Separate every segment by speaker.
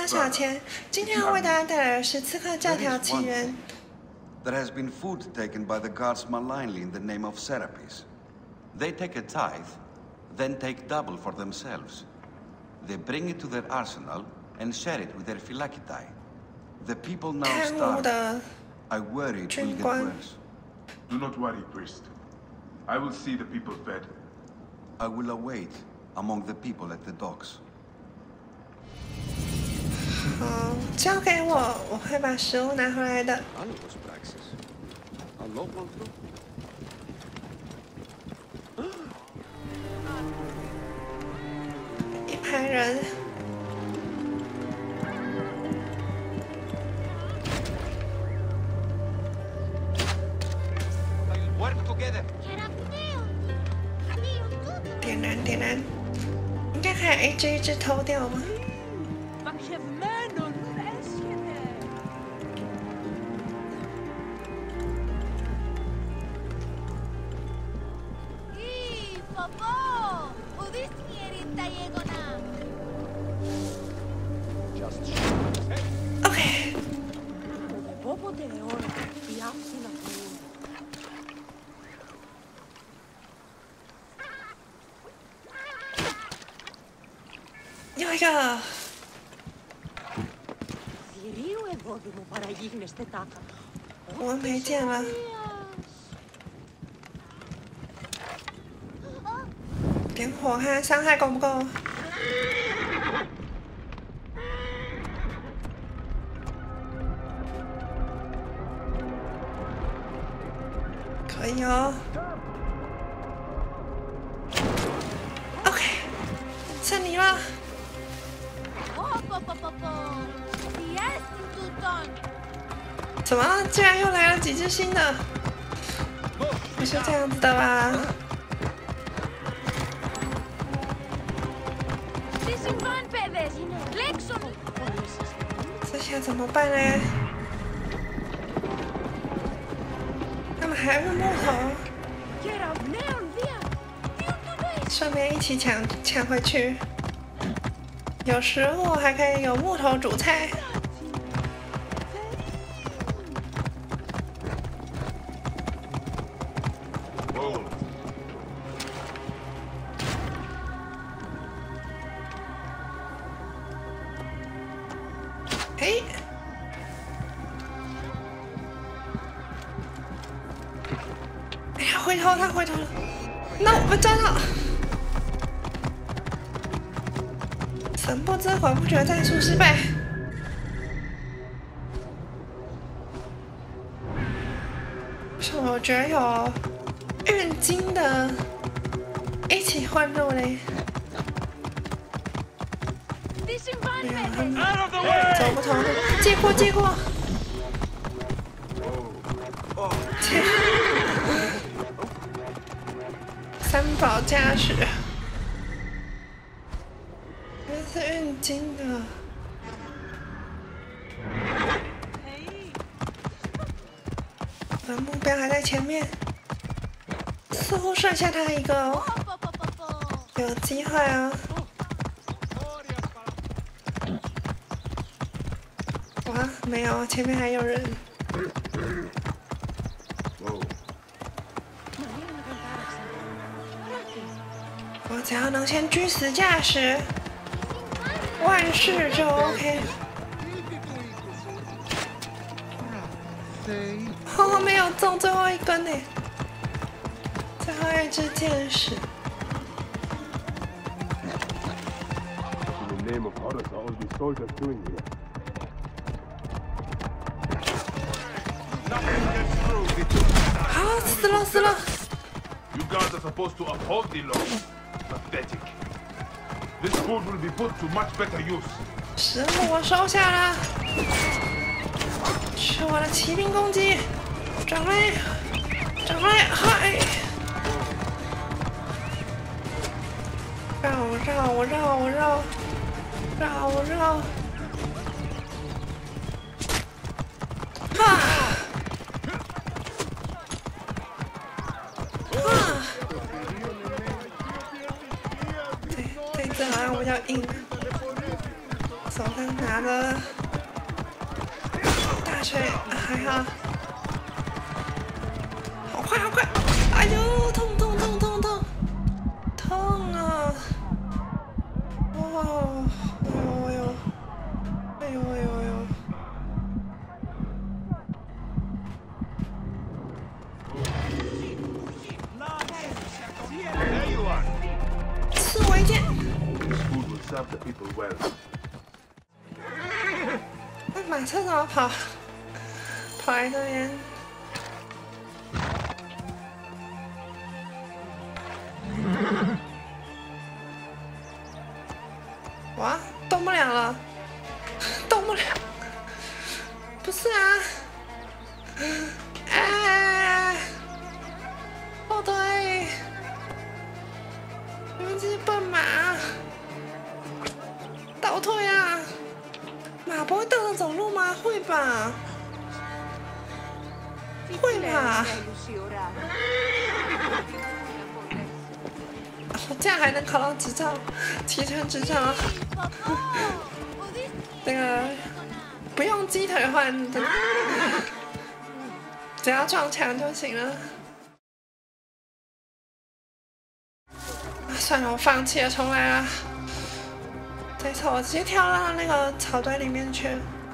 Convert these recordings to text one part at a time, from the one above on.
Speaker 1: 小钱。今天要为大家带来的是《刺客教条：起源》。
Speaker 2: There has been food taken by the guards malignly in the name of Serapis. They take a tithe, then take double for themselves. They bring it to their arsenal and share it with their phylakitae. The people now starve. I worry it will get worse.
Speaker 3: Do not worry, priest. I will see the people fed.
Speaker 2: I will await among the people at the docks.
Speaker 1: 好，交给我，我会把食物拿回来的。一排人。点燃，点燃，应该可以一只一只偷掉吗？ 有一个。我没见了。点火看伤害够不够？可以哦。OK， 剩你了。 怎么？居然又来了几只新的？不是这样子的吧？这下怎么办呢？他们还有木头，顺便一起抢回去。有食物，还可以有木头煮菜。 回头，他回头了，那我们抓到。神不知鬼不觉，战术失败。我觉得有运金的一起混入嘞。没有，他们走不同路，借过，借过。三宝驾驶，这是运金的。我的目标还在前面，似乎剩下他一个哦，有机会哦。哇，没有，前面还有人。 我只要能先狙死驾驶，万事就 OK。哦，没有中最后一根呢，最后一只箭矢。好，死了死了。
Speaker 3: You guys are supposed to uphold the law. Pathetic. This food will be put to much better use.
Speaker 1: 食物我收下了，是我的骑兵攻击，转来，转来，嗨！绕绕绕绕绕绕，哈！ 这好像比较硬， 手上拿着大锤，还好，好快好快！哎呦，痛痛痛痛痛，痛啊！哦，哎呦哎呦哎呦哎呦！
Speaker 3: There you are.
Speaker 1: 刺我一剑！
Speaker 3: This food will serve the people well.
Speaker 1: 那马车怎么跑？跑来这边？哇，动不了了，动不了！不是啊！啊！后退！你们这些笨马！倒退啊！马不会倒着走路吗？会吧？会吧？哦，这样还能考到执照，骑乘执照。那个不用鸡腿换的，只要撞墙就行了。算了，我放弃了，重来了。这次我直接跳到那个草堆里面去。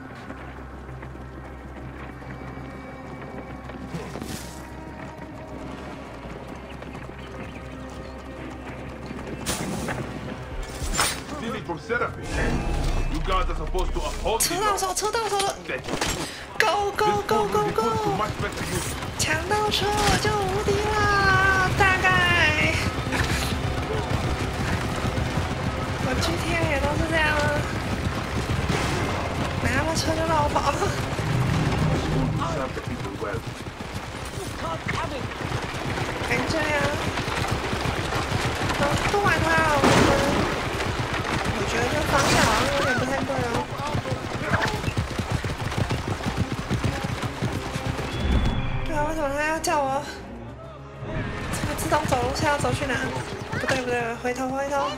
Speaker 3: Stealing from Seraphim. You guards are supposed to uphold the
Speaker 1: 车到
Speaker 3: law.
Speaker 1: 手，车到手了
Speaker 3: Pathetic.
Speaker 1: ！Go go
Speaker 3: This
Speaker 1: go
Speaker 3: food will
Speaker 1: go
Speaker 3: be put to
Speaker 1: go！
Speaker 3: much better use.
Speaker 1: 抢到车我就无敌啦！大概我 GTA 也都是这样啊，拿了车就绕跑。
Speaker 3: This food will serve the people well.
Speaker 1: 还这样，不管它了，我觉得这方向好像有点不太对哦。对啊，为什么他要叫我？这个自动走路是要走去哪？不对不对，回头回头，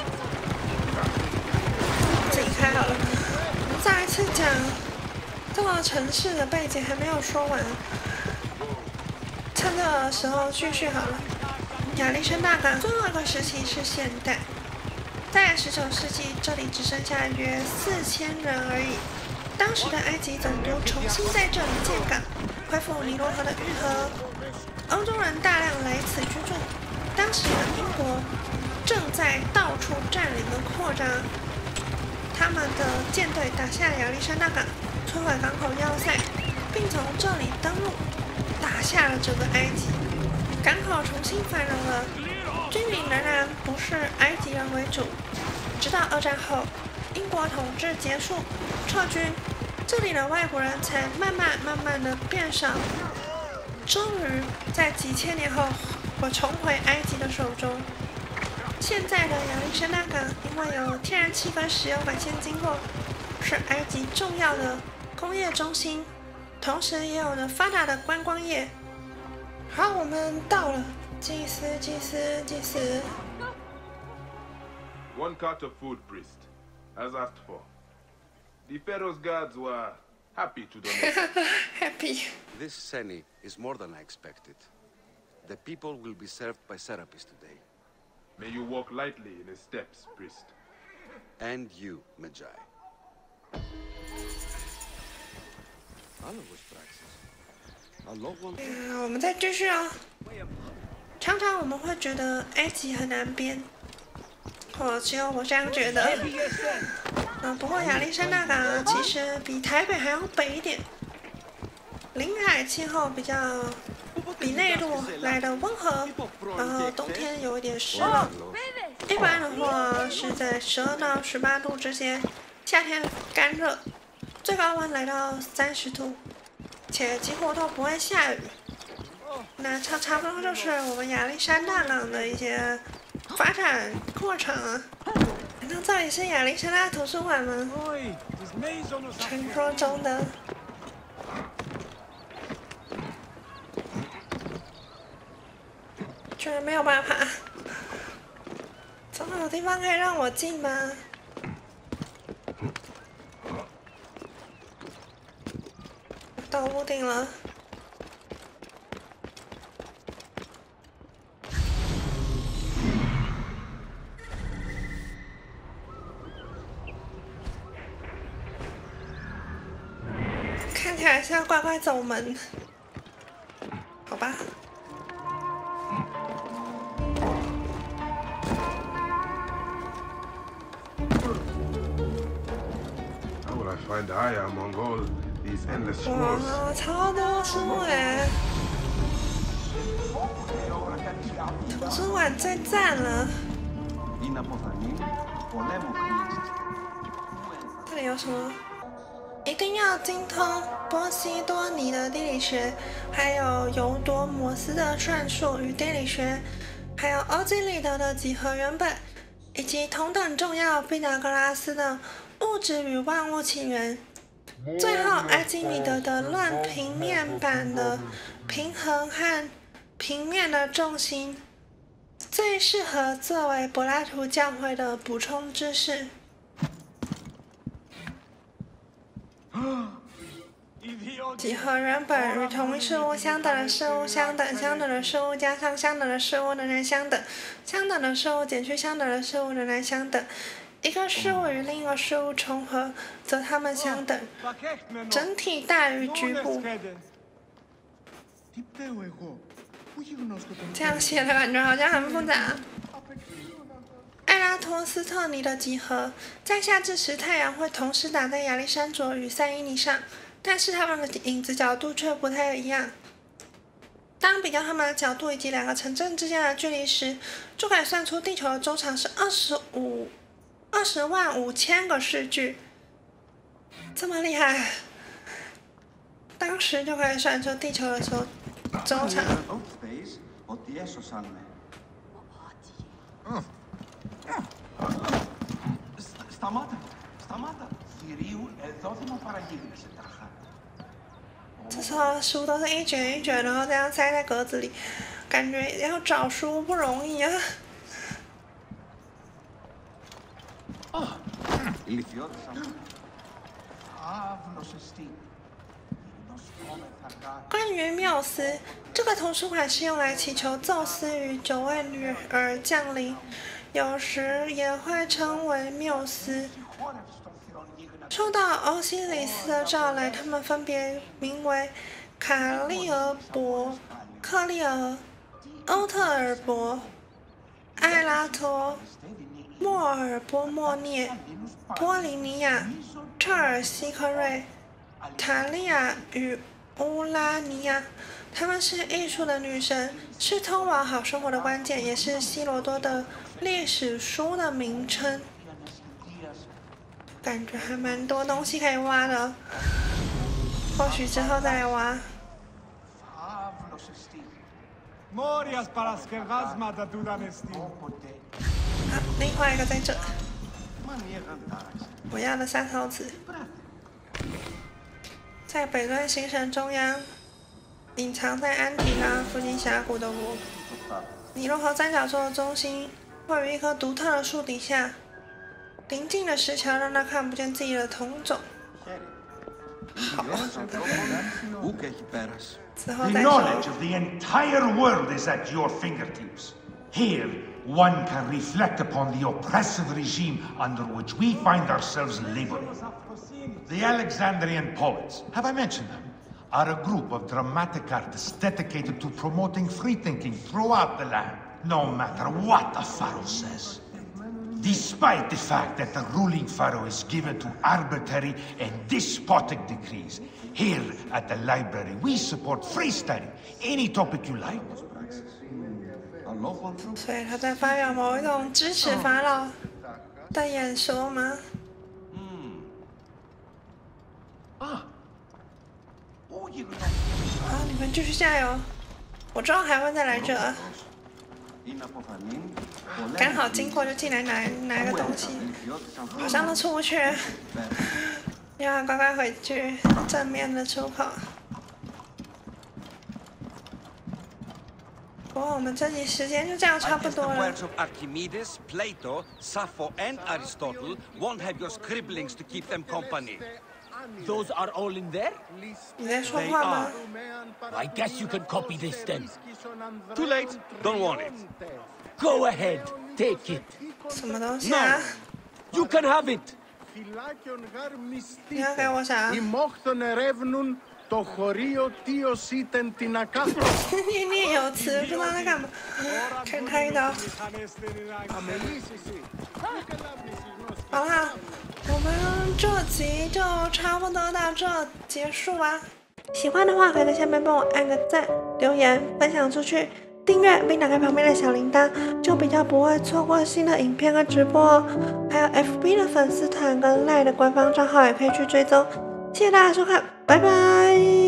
Speaker 1: 自己开好了。我们再一次讲这个城市的背景还没有说完。 趁这个时候继续好了。亚历山大港最后一个时期是现代，在19世纪，这里只剩下约4000人而已。当时的埃及总督重新在这里建港，恢复尼罗河的运河。欧洲人大量来此居住。当时的英国正在到处占领和扩张，他们的舰队打下亚历山大港，摧毁港口要塞，并从这里登陆。 打下了整个埃及，港口重新繁荣了，居民仍然不是埃及人为主。直到2战后，英国统治结束，撤军，这里的外国人才慢慢的变少。终于在几千年后，我重回埃及的手中。现在的亚历山大港因为有天然气跟石油管线经过，是埃及重要的工业中心。 同时也有着发达的观光业。好，我们到了，祭司。
Speaker 3: 1 cart of food, priest, as asked for. The Pharaoh's guards were happy to donate.
Speaker 1: Happy。
Speaker 2: This Seni is more than I expected. The people will be served by Serapis today.
Speaker 3: May you walk lightly in his steps, priest.
Speaker 2: And you, Magi.
Speaker 1: 我们再继续哦。常常我们会觉得埃及很难编，只有我这样觉得。不过亚历山大港其实比台北还要北一点，临海气候比内陆来的温和，然后冬天有一点湿冷。一般的话是在12到18度之间，夏天干热。 最高温来到30度，且几乎都不会下雨。那差不多就是我们亚历山大港的一些发展过程啊。难道这里是亚历山大图书馆吗？传说中的。居然没有办法，总有地方可以让我进吗？ 到屋顶了。看起来是要乖乖走门，好吧。
Speaker 3: Find I am among all these endless scrolls.
Speaker 1: 哇，超多书哎！图书馆最赞了。这里有什么？一定要精通波西多尼的地理学，还有尤多摩斯的算术与地理学，还有欧几里得的几何原本，以及同等重要毕达哥拉斯的物质与万物起源。最后，阿基米德的论平面板的平衡和平面的重心，最适合作为柏拉图教会的补充知识。几何原本与同一事物相等的事物相等，相等的事物加上相等的事物仍然相等，相等的事物减去相等的事物仍然相等。一个事物与另一个事物重合，则它们相等，整体大于局部。这样写的感觉好像很复杂。埃拉托斯特尼的几何，在夏至时太阳会同时打在亚历山卓与塞伊尼上，但是它们的影子角度却不太一样。当比较它们的角度以及两个城镇之间的距离时，就可以算出地球的周长是205000个世纪，这么厉害！当时就可以算出地球的周长。这时候书都是一卷一卷，然后这样塞在格子里，感觉要找书不容易啊。关于缪斯，这个图书馆是用来祈求宙斯与9位女儿降临，有时也会称为缪斯。受到欧西里斯的召来，他们分别名为卡利俄伯、克利俄、欧特尔伯、艾拉托、莫尔波莫涅、波利尼亚、特尔西克瑞、塔利亚与乌拉尼亚。她们是艺术的女神，是通往好生活的关键，也是希罗多的历史书的名称。感觉还蛮多东西可以挖的，或许之后再来挖。另外一个在这，我要的3头子，在北端行省中央，隐藏在安提拉附近峡谷的我，尼罗河三角洲的中心，位于一棵独特的树底下。临近的石桥让他看不见自己的同种。好，之后
Speaker 4: The
Speaker 1: 再
Speaker 4: knowledge
Speaker 1: 说。
Speaker 4: of the entire world is at your fingertips. Here, one can reflect upon the oppressive regime under which we find ourselves laboring. The Alexandrian poets, have I mentioned them? Are a group of dramatic artists dedicated to promoting free thinking throughout the land, no matter what the pharaoh says. Despite the fact that the ruling pharaoh is given to arbitrary and despotic decrees, here at the library we support free study, any topic you like.
Speaker 1: 所以他在发表某一种支持法老的演说吗？好，你们继续加油，我之后还会再来这。刚好经过就进来拿个东西，好像都出不去，要乖乖回去正面的出口。不过我们这集时间就这样差不多了。
Speaker 5: Archimedes, Plato, Sappho, and Aristotle won't have your scribblings to keep them company. Those are all in there?
Speaker 1: 你在说话吗？
Speaker 5: I guess you can copy this then.
Speaker 6: Too late. Don't want it.
Speaker 5: Go ahead, take it.
Speaker 1: 什么东西啊？
Speaker 5: You can have it.
Speaker 1: 你要给我啥？念念有词，不知道在干嘛。看开一刀。好啦，我们这集就差不多到这结束吧。喜欢的话，可以在下面帮我按个赞、留言、分享出去、订阅并打开旁边的小铃铛，就比较不会错过新的影片和直播哦。还有 FB 的粉丝团跟 LINE 的官方账号也可以去追踪。谢谢大家收看，拜拜。